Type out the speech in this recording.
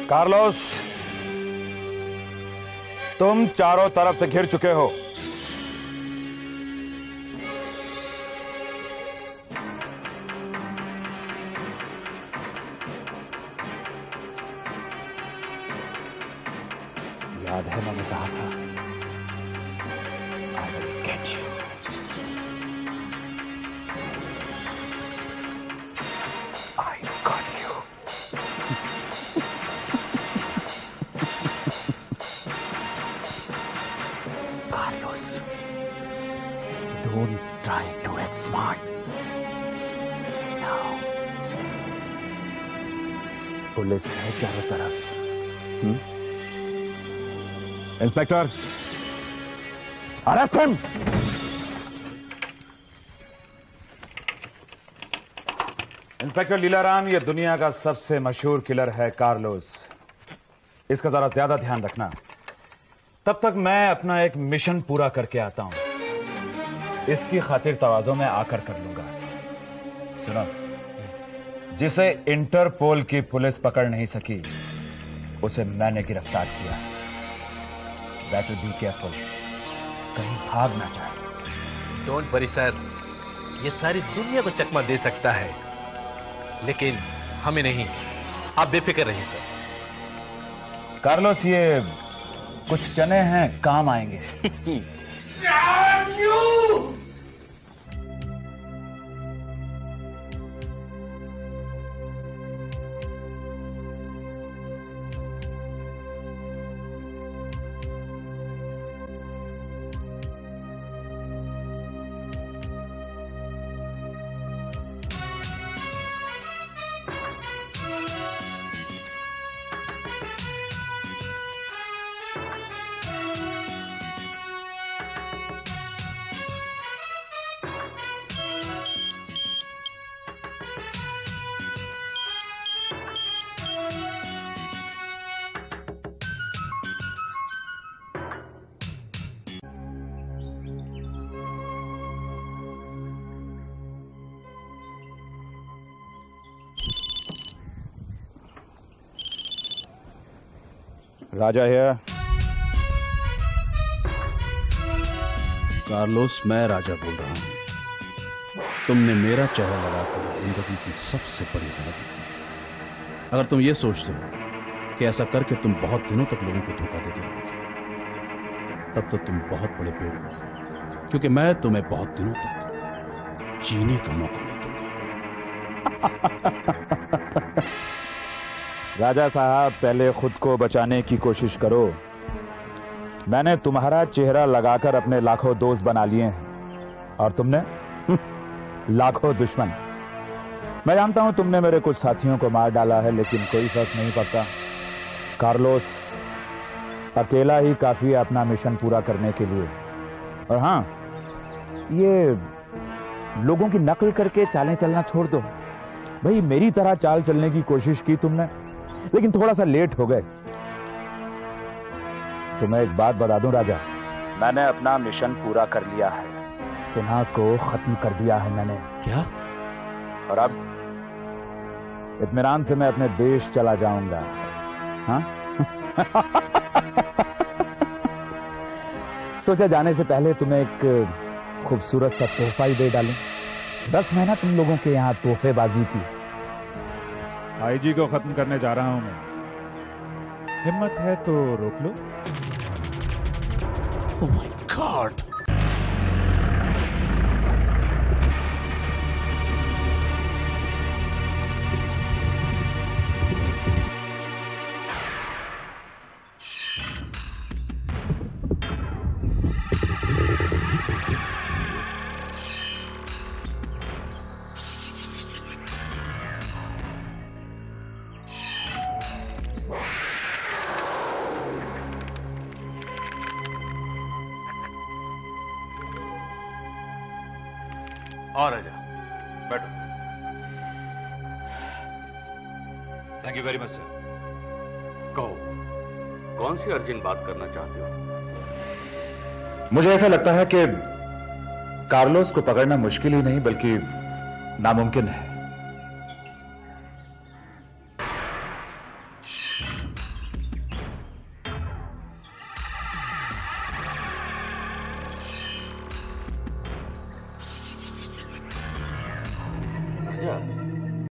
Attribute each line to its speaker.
Speaker 1: Carlos, तुम चारों तरफ से घिर चुके हो। याद है मैंने कहा था, I will get you. I got you. Carlos, don't try to act smart. Now, police है चारों तरफ। Inspector, arrest him. Inspector Leelaram, ये दुनिया का सबसे मशहूर किलर है कार्लोस। इसका जरा ज्यादा ध्यान रखना। तब तक मैं अपना एक मिशन पूरा करके आता हूं। इसकी खातिर तवाज़ो में आकर कर लूंगा। सुनो, जिसे इंटरपोल की पुलिस पकड़ नहीं सकी, उसे मैंने गिरफ्तार किया। Better be careful, कहीं भाग ना जाए।
Speaker 2: डोंट वरी सर, ये सारी दुनिया को चकमा दे सकता है, लेकिन हमें नहीं। आप बेफिक्र रहिए सर।
Speaker 1: कार्लोस, ये कुछ चने हैं, काम आएंगे। राजा है।
Speaker 3: कार्लोस, मैं राजा बोल रहा हूं। तुमने मेरा चेहरा लगाकर जिंदगी की सबसे बड़ी गलती की। अगर तुम ये सोचते हो कि ऐसा करके तुम बहुत दिनों तक लोगों को धोखा देते रहोगे, तब तो तुम बहुत बड़े बेवकूफ हो, क्योंकि मैं तुम्हें बहुत दिनों तक जीने का मौका नहीं दूंगा।
Speaker 1: राजा साहब, पहले खुद को बचाने की कोशिश करो। मैंने तुम्हारा चेहरा लगाकर अपने लाखों दोस्त बना लिए हैं, और तुमने लाखों दुश्मन। मैं जानता हूं तुमने मेरे कुछ साथियों को मार डाला है, लेकिन कोई फर्क नहीं पड़ता। कार्लोस अकेला ही काफी है अपना मिशन पूरा करने के लिए। और हां, ये लोगों की नकल करके चालें चलना छोड़ दो। भाई, मेरी तरह चाल चलने की कोशिश की तुमने, लेकिन थोड़ा सा लेट हो गए। तुम्हें एक बात बता दूं राजा, मैंने अपना मिशन पूरा कर लिया है। सिन्हा को खत्म कर दिया है मैंने।
Speaker 3: क्या?
Speaker 1: और अब इत्मीनान से मैं अपने देश चला जाऊंगा। हाँ? सोचा जाने से पहले तुम्हें एक खूबसूरत सा तोहफा ही दे डालूं। 10 महीना तुम लोगों के यहाँ तोहफेबाजी की।
Speaker 4: आईजी को खत्म करने जा रहा हूं मैं। हिम्मत है तो रोक लो।
Speaker 3: Oh my God!
Speaker 5: और राजा, बैठो।
Speaker 6: Thank you very much sir.
Speaker 5: कहो, कौन सी अर्जेंट बात करना चाहते हो?
Speaker 1: मुझे ऐसा लगता है कि कार्लोस को पकड़ना मुश्किल ही नहीं बल्कि नामुमकिन है।
Speaker 5: समझा?